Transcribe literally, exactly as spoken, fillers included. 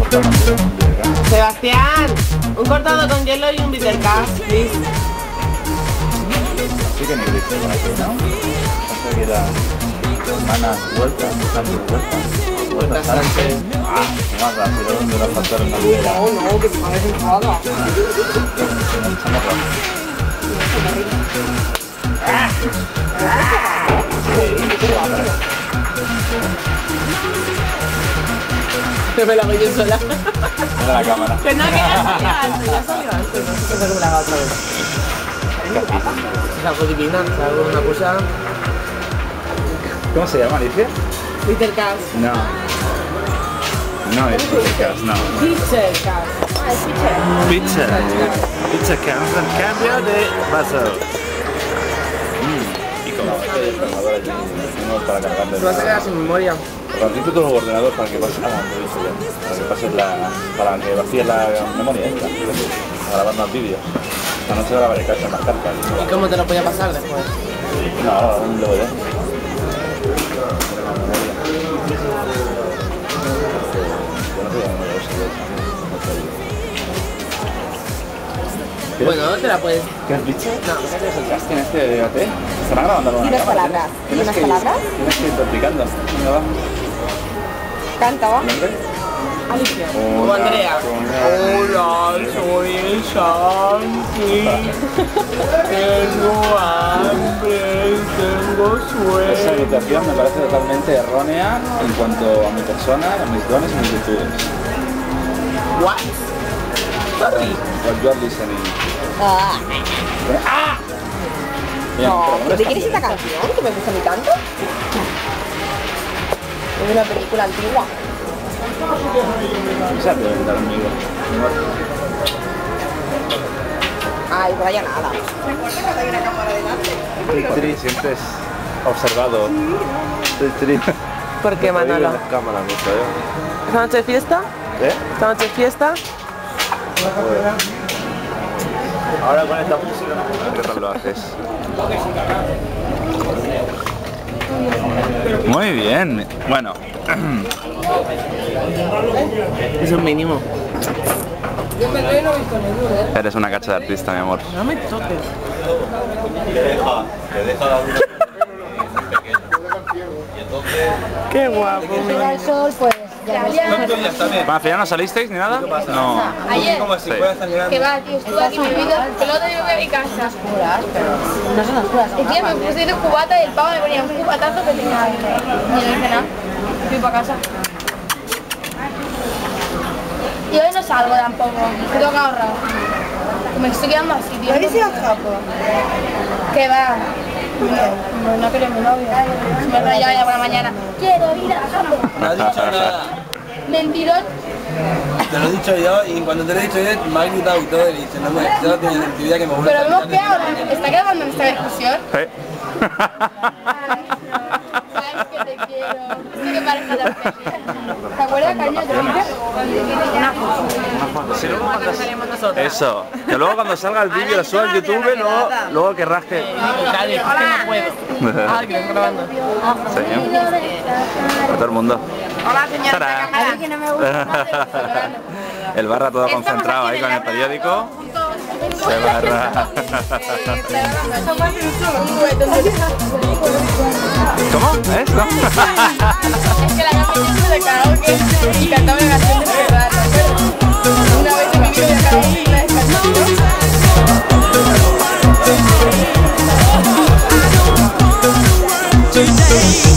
Sebastián, un cortado con hielo y un bitter cast, please. Sí que ni grité con aquí, ¿no? Pasa que era hermanas vueltas, Sánchez vueltas. Vueltas Sánchez. Ah, más rápido, ¿dónde la faltaron la vida? No, no, que te parece enfada. Que me la voy yo sola. Mira la cámara. Que no, que ya salió antes, ya salió antes. No sé qué me la haga otra vez. Es algo divina, es algo, una cosa... ¿Cómo se llama, Alicia? Bitter cast. No. No es Bitter Cast, no. Bitter cast. Ah, es bitter. Pizza. Pizza Cast, cambio de vaso. Y como este desarmador aquí, tenemos para cargarle. Te vas a quedar sin memoria. Ratito tu ordenador para que pases, ah, lo he dicho ya, para que pases la, para que vacíes la memoria esta, para grabar más vídeos. Esta noche grabaré cachas más cartas. ¿Y cómo te lo voy a pasar después? No, un D V D. Bueno, te la puedes... ¿Qué has dicho? No, ¿qué es el casting este de D V D? ¿Estará grabando alguna Unas cámara? palabras. Tienes ¿Unas que, palabras? Tienes que ir practicando. ¿Dónde va? Canta, va. ¿Nombre? Alicia. Hola, O Andrea. Hola, soy el Santi. Tengo hambre, tengo Esa sueño. habitación me parece totalmente errónea en cuanto a mi persona, a mis dones y mis virtudes. What? Sorry. What you are listening. Ah, ¡Ah! Bien, no, pero ¿de quién es esta canción? ¿Que me gusta a mí tanto? Es de una película antigua. Esa puede estar conmigo. Ay, por allá nada. Tri siempre es observado. Tri ¿Por qué, Manolo? Cámara, mucho, ¿eh? ¿Esta noche de fiesta? ¿Eh? ¿Esta noche de fiesta? Ahora con esta música, ¿qué tal lo haces? Muy bien. Bueno. Es un mínimo. Eres una cacha de artista, mi amor. No me toques. Que deja, que deja la luna pequeña. Y entonces... Qué guapo. Mira el sol, pues ya ves. ¿Cuánto ya está bien? Bueno, al final no salisteis ni nada. No. Ayer, Como si Sí. fuera tan grande. que va, tío, estuve aquí bebiendo, que el otro día fui a mi casa. Oscuras, pero no son oscuras, son Y tío, me gafas. puse de cubata y el pavo me ponía un cubatazo que tenía ahí. Y no hice nada. Fui para casa. Y hoy no salgo tampoco, que tengo que ahorrar. Me estoy quedando así, tío. ¿Habéis ido al Japón? Que va. No, no quería mi novio. Me he rayado ya por la mañana. Quiero ir al Japón. No has dicho nada. Mentiroso. Te lo he dicho yo y cuando te lo he dicho yo me has gritado y todo y dices, no me no tiene sentido que me vuelva Pero hemos quedado. ¿Está grabando esta discusión? Sí. Sabes que te quiero. Sí que pareja tan feliz. ¿Te acuerdas, cariño? ¿Te acuerdas? Una foto. Sí, luego cuando- Eso. Que luego cuando salga el vídeo lo suba al YouTube, luego, luego querrás que... Dale, es que no puedo. Ah, que lo estoy grabando. Sí. Para todo el mundo. Hola, señora. Tarán. A ver, que no me gusta. El barra todo concentrado ahí con el periódico. Se barra. ¿Cómo? ¿Esto? Es que la canción de karaoke y cantaba una canción de verdad. Una vez en mi vida de karaoke y la descanso.